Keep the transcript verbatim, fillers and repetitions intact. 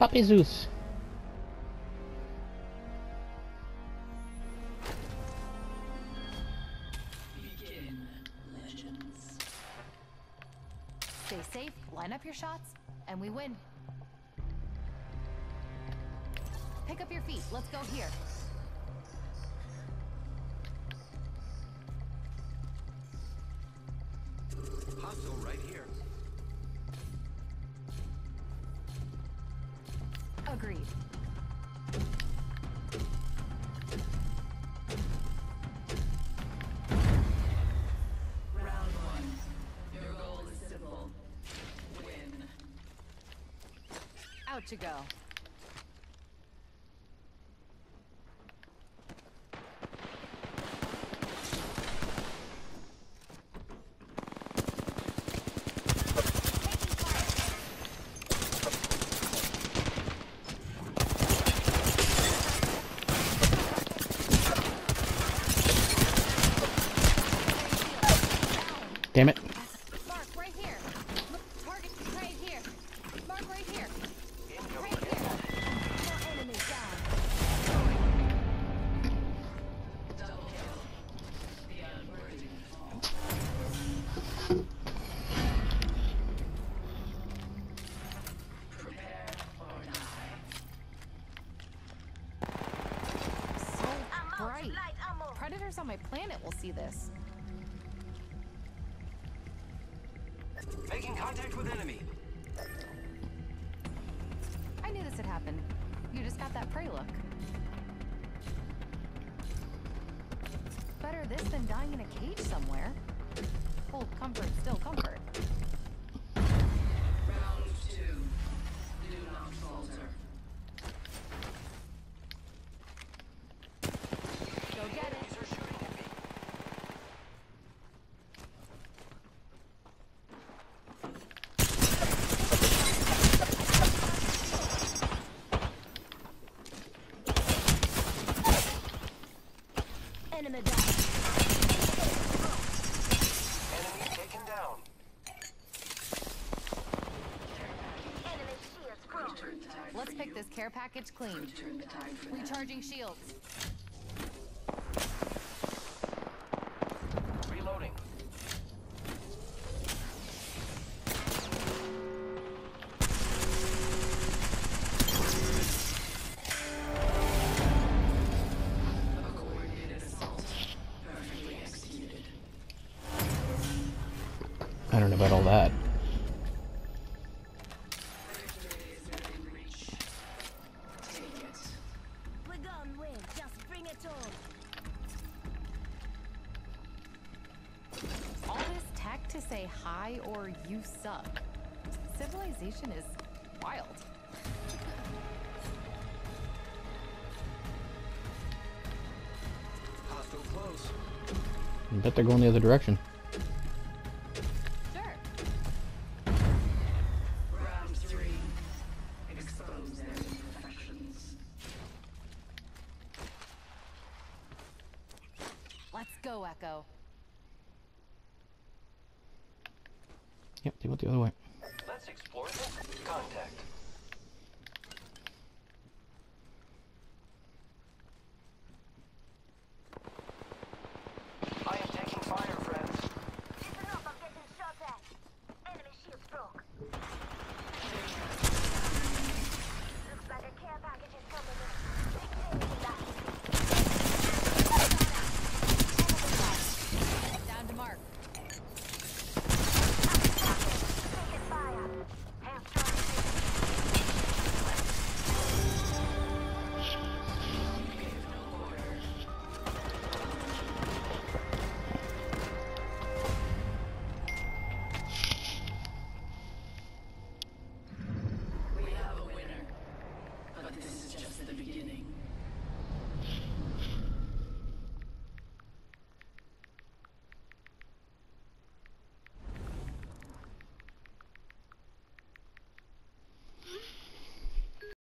Papi Zeus. Begin, legends. Stay safe, line up your shots, and we win. Pick up your feet. Let's go here. Hostile right here. Agreed. Round one. Your goal is simple. Win. Out you go. Damn it. Mark, right here. Look, target right here. Mark, right here. Right here. More enemies down. Double kill. The unworthy fall. Prepare or die. So bright. Predators on my planet will see this. Making contact with enemy. I knew this had happened. You just got that prey look. Better this than dying in a cage somewhere. Full comfort, still comfort. Round two. Do not falter. Go get it. Enemies are shooting at me. Enemy down. Enemy taken down. Return the tide Let's for pick you. this care package clean. Return the tide for them. Recharging shields. Reloading. A coordinated assault. Perfectly executed. I don't know about all that. Victory is within reach. Take it. We're gonna win. Just bring it on. All this tech to say hi or you suck. Civilization is wild. Hostile close. I bet they're going the other direction. Sure. Round three. Expose their imperfections. Let's go, Echo. Yep, they went the other way.